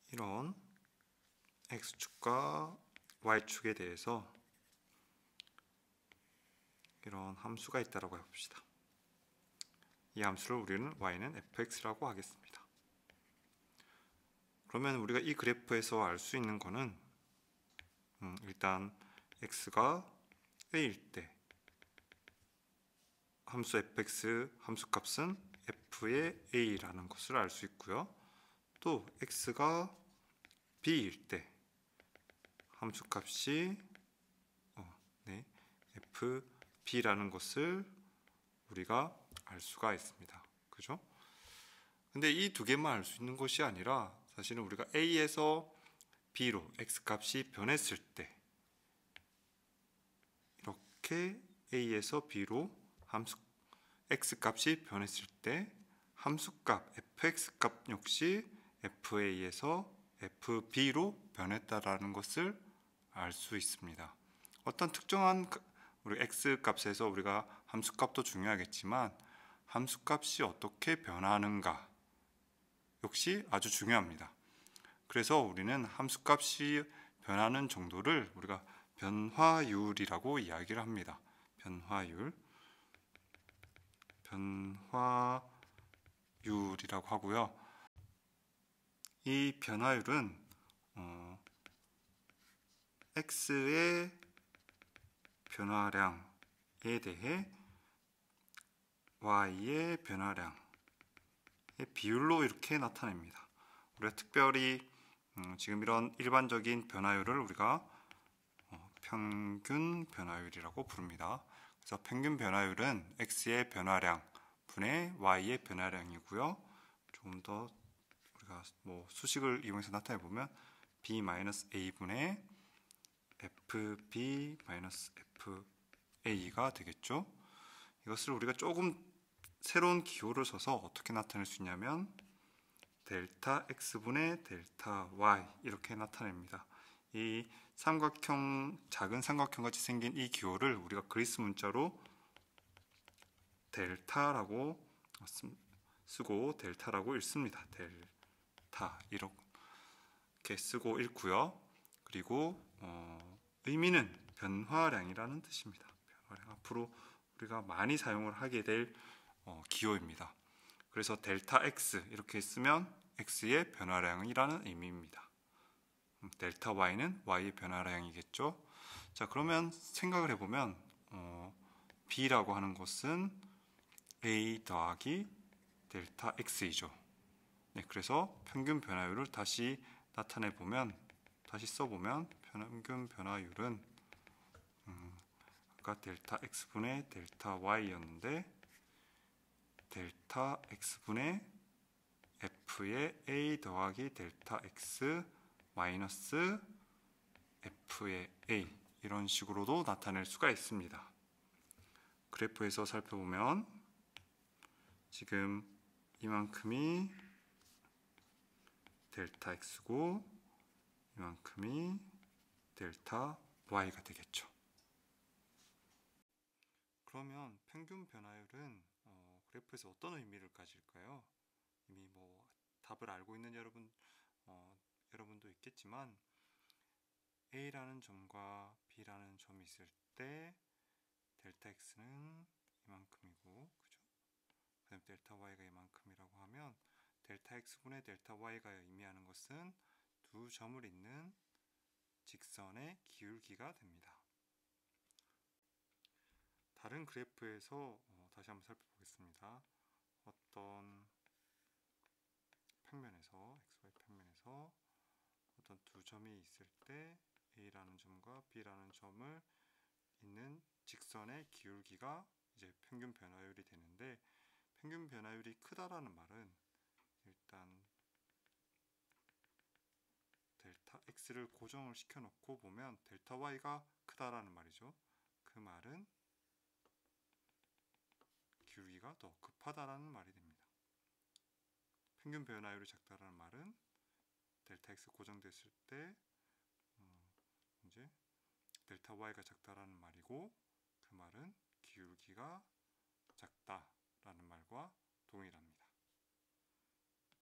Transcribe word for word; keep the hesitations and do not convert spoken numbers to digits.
이런 x축과 y축에 대해서 이런 함수가 있다고 해봅시다. 이 함수를 우리는 y는 fx라고 하겠습니다. 그러면 우리가 이 그래프에서 알 수 있는 거는 음, 일단 x가 a일 때 함수 fx 함수값은 f의 a라는 것을 알 수 있고요. 또 x가 b일 때 함수값이 어, 네, fb라는 것을 우리가 알 수가 있습니다. 그죠? 근데 이 두 개만 알 수 있는 것이 아니라 사실은 우리가 a에서 b로 x값이 변했을 때 이렇게 a에서 b로 함수 x값이 변했을 때 함수값 fx값 역시 fa에서 fb로 변했다라는 것을 알 수 있습니다. 어떤 특정한 우리 x값에서 우리가 함수값도 중요하겠지만 함수값이 어떻게 변하는가 역시 아주 중요합니다. 그래서 우리는 함수값이 변하는 정도를 우리가 변화율이라고 이야기를 합니다. 변화율, 변화율이라고 하고요. 이 변화율은 어, x의 변화량에 대해 y의 변화량의 비율로 이렇게 나타냅니다. 우리가 특별히 음, 지금 이런 일반적인 변화율을 우리가 어, 평균 변화율이라고 부릅니다. 그래서 평균 변화율은 x의 변화량 분의 y의 변화량이고요. 조금 더 우리가 뭐 수식을 이용해서 나타내 보면 b a 분의 fb fa가 되겠죠. 이것을 우리가 조금 새로운 기호를 써서 어떻게 나타낼 수 있냐면 델타 x분의 델타 y 이렇게 나타냅니다. 이 삼각형, 작은 삼각형 같이 생긴 이 기호를 우리가 그리스 문자로 델타라고 쓰고 델타라고 읽습니다. 델타 이렇게 쓰고 읽고요. 그리고 어, 의미는 변화량이라는 뜻입니다. 변화량. 앞으로 우리가 많이 사용을 하게 될 어, 기호입니다. 그래서 델타 x 이렇게 쓰면 x의 변화량이라는 의미입니다. 델타 y는 y의 변화량이겠죠. 자, 그러면 생각을 해보면 어, b라고 하는 것은 a 더하기 델타 x이죠. 네, 그래서 평균 변화율을 다시 나타내 보면, 다시 써보면 평균 변화율은 음, 아까 델타 x분의 델타 y였는데 델타 x분의 f의 a 더하기 델타 x 마이너스 f의 a 이런 식으로도 나타낼 수가 있습니다. 그래프에서 살펴보면 지금 이만큼이 델타 x고 이만큼이 델타 y가 되겠죠. 그러면 평균 변화율은 어, 그래프에서 어떤 의미를 가질까요? 이미 뭐 답을 알고 있는 여러분 어, 여러분도 있겠지만 A라는 점과 B라는 점이 있을 때 델타 X는 이만큼이고, 그죠? 그다음 델타 Y가 이만큼이라고 하면 델타 X분의 델타 Y가 의미하는 것은 두 점을 잇는 직선의 기울기가 됩니다. 다른 그래프에서 어, 다시 한번 살펴보겠습니다. 어떤 평면에서 엑스 와이 평면에서 어떤 두 점이 있을 때 A라는 점과 B라는 점을 잇는 직선의 기울기가 이제 평균 변화율이 되는데, 평균 변화율이 크다라는 말은 일단 델타 X를 고정을 시켜 놓고 보면 델타 Y가 크다라는 말이죠. 그 말은 기울기가 더 급하다라는 말이 됩니다. 평균 변화율이 작다라는 말은 델타 X 고정됐을 때 음, 이제 델타 Y가 작다라는 말이고, 그 말은 기울기가 작다라는 말과 동일합니다.